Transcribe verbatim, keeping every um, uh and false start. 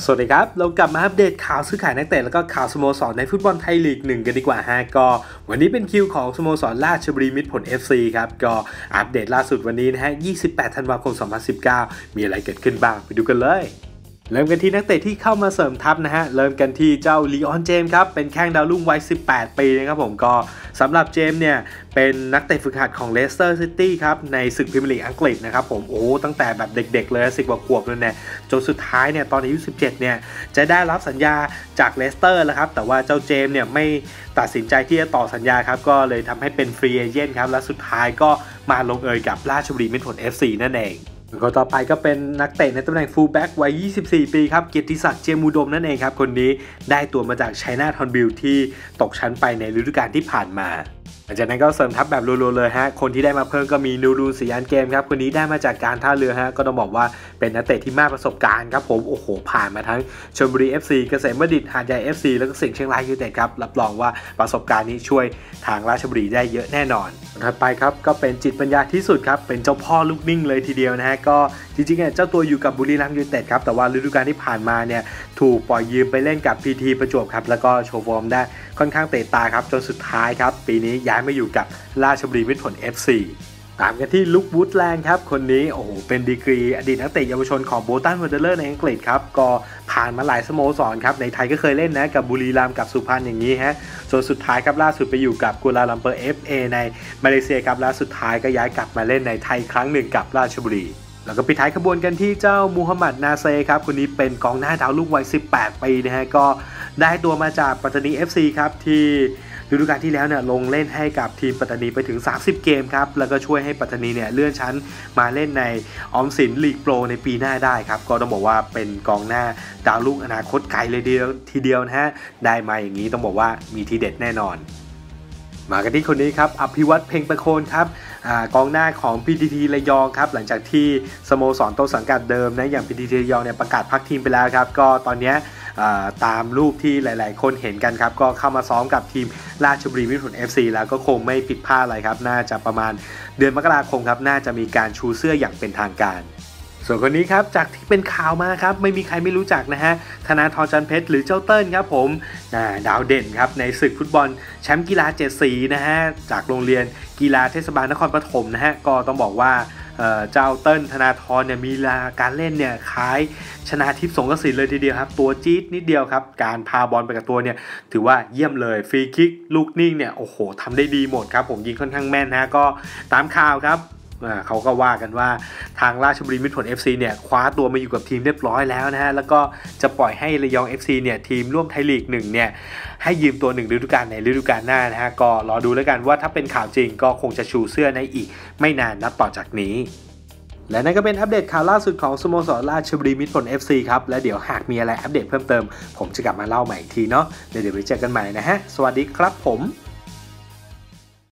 สวัสดีครับเรากลับมาอัปเดตข่าวซื้อขายนักเตะแล้วก็ข่าวสโมสรในฟุตบอลไทยลีกหนึ่งกันดีกว่าฮะก็วันนี้เป็นคิวของสโมสรราชบุรีมิตรผล เอฟ ซี ครับก็อัปเดตล่าสุดวันนี้นะฮะยี่สิบแปดธันวาคมสองพันสิบเก้ามีอะไรเกิดขึ้นบ้างไปดูกันเลยเริ่มกันที่นักเตะที่เข้ามาเสริมทัพนะฮะเริ่มกันที่เจ้าลีออนเจมส์ครับเป็นแข้งดาวรุ่งวัยสิบแปดปีนะครับผมก็สำหรับเจมส์เนี่ยเป็นนักเตะฝึกหัดของเลสเตอร์ซิตี้ครับในศึกพรีเมียร์ลีกอังกฤษนะครับผมโอ้ตั้งแต่แบบเด็กๆเลยสิบกว่าขวบเลยเนี่ยจนสุดท้ายเนี่ยตอนอายุสิบเจ็ดเนี่ยจะได้รับสัญญาจากเลสเตอร์แล้วครับแต่ว่าเจ้าเจมส์เนี่ยไม่ตัดสินใจที่จะต่อสัญญาครับก็เลยทำให้เป็นฟรีเอเจนต์ครับและสุดท้ายก็มาลงเอยกับราชบุรีมิตรผล เอฟ ซี นั่นเองคนต่อไปก็เป็นนักเตะในตำแหน่งฟูลแบ็กวัยยี่สิบสี่ปีครับเกียรติศักดิ์เจียมอุดมนั่นเองครับคนนี้ได้ตัวมาจากชัยนาทฮอนบิลที่ตกชั้นไปในฤดูกาลที่ผ่านมาหลังจากนั้นก็เสริมทัพแบบรัวๆเลยฮะคนที่ได้มาเพิ่มก็มีนูรูนศรียานเกมครับคนนี้ได้มาจากการท่าเรือฮะก็ต้องบอกว่าเป็นนักเตะที่มากประสบการณ์ครับผมโอ้โหผ่านมาทั้งชลบุรี เอฟ ซี เกษมบัณฑิตหาดใหญ่ เอฟ ซี แล้วก็สิงห์เชียงรายยูไนเต็ดครับรับรองว่าประสบการณ์นี้ช่วยทางราชบุรีได้เยอะแน่นอนถัดไปครับก็เป็นจิตปัญญาที่สุดครับเป็นเจ้าพ่อลูกนิ่งเลยทีเดียวนะฮะก็จริงๆเนี่ยเจ้าตัวอยู่กับบุรีรัมย์ยูไนเต็ดครับแต่ว่าฤดูกาลที่ผ่านมาเนี่ยถูกปล่อยยืมไปเล่นกับ พี ที ประจวบครับแล้วก็โชว์ฟอร์มได้ค่อนข้างเตะตาครับจนสุดท้ายครับปีนี้ย้ายมาอยู่กับราชบุรีมิตรผล เอฟ ซี ตามกันที่ลุควูดแลนด์ครับคนนี้โอ้โหเป็นดีกรีอดีตนักเตะเยาวชนของโบตันวอนเดอร์เลอร์ในอังกฤษครับก็ผ่านมาหลายสโมสรครับในไทยก็เคยเล่นนะกับบุรีรัมย์กับสุพรรณอย่างนี้ฮะจนสุดท้ายครับล่าสุดไปอยู่กับกัวลาลัมเปอร์ เอฟ เอ ในมาเลเซียครับแล้วสุดท้ายก็ย้ายกลับมาเล่นในไทยครั้งหนึ่งกับราชบุรีแล้วก็ปิดท้ายขบวนกันที่เจ้ามูฮัมหมัดนาเซครับคนนี้เป็นกองหน้าดาวรุ่งวัยสิบแปดปีนะฮะก็ได้ตัวมาจากปัตตานี เอฟ ซี ครับที่ฤดูกาลที่แล้วเนี่ยลงเล่นให้กับทีมปัตตานีไปถึงสามสิบเกมครับแล้วก็ช่วยให้ปัตตานีเนี่ยเลื่อนชั้นมาเล่นในออมสินลีกโปรในปีหน้าได้ครับก็ต้องบอกว่าเป็นกองหน้าดาวรุ่งอนาคตไกลเลยทีเดียวนะฮะได้มาอย่างนี้ต้องบอกว่ามีทีเด็ดแน่นอนมากันที่คนนี้ครับอภิวัตเพ็งประโคนครับกองหน้าของ พี ที ที ระยองครับหลังจากที่สโมสรต้นสังกัดเดิมนะอย่าง พี ที ที ระยองเนี่ยประกาศพักทีมไปแล้วครับก็ตอนนี้ตามรูปที่หลายๆคนเห็นกันครับก็เข้ามาซ้อมกับทีมราชบุรีมิตรผล เอฟ ซี แล้วก็คงไม่ผิดพลาดอะไรครับน่าจะประมาณเดือนมกราคมครับน่าจะมีการชูเสื้ออย่างเป็นทางการส่วนคนนี้ครับจากที่เป็นข่าวมาครับไม่มีใครไม่รู้จักนะฮะธนาธรจันเพชรหรือเจ้าเติ้ลครับผมดาวเด่นครับในศึกฟุตบอลแชมป์กีฬาเจ็ดสีนะฮะจากโรงเรียนกีฬาเทศบาลนครปฐมนะฮะก็ต้องบอกว่าเจ้าเติ้ลธนาธรเนี่ยมีลาการเล่นเนี่ยคล้ายชนาทิพย์สงกสินเลยทีเดียวครับตัวจี๊ดนิดเดียวครับการพาบอลไปกับตัวเนี่ยถือว่าเยี่ยมเลยฟรีคิกลูกนิ่งเนี่ยโอ้โหทำได้ดีหมดครับผมยิงค่อนข้างแม่นนะก็ตามข่าวครับเขาก็ว่ากันว่าทางราชบุรีมิตรผล เอฟ ซี เนี่ยคว้าตัวมาอยู่กับทีมเรียบร้อยแล้วนะฮะแล้วก็จะปล่อยให้ระยอง เอฟ ซี เนี่ยทีมร่วมไทยลีกหนึ่งเนี่ยให้ยืมตัวหนึ่งฤดูกาลในฤดูกาลหน้านะฮะก็รอดูแล้วกันว่าถ้าเป็นข่าวจริงก็คงจะชูเสื้อในอีกไม่นานนับต่อจากนี้และนั่นก็เป็นอัปเดตข่าวล่าสุดของสโมสรราชบุรีมิตรผล เอฟ ซี ครับและเดี๋ยวหากมีอะไรอัปเดตเพิ่มเติมผมจะกลับมาเล่าใหม่อีกทีเนาะเดี๋ยวเดี๋ยวไปเจอกันใหม่นะฮะสวัสดีครับผม